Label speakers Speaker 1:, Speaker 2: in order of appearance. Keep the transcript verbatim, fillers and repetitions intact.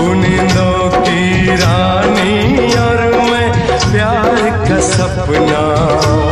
Speaker 1: नींदों की रानी और मैं प्यार का सपना।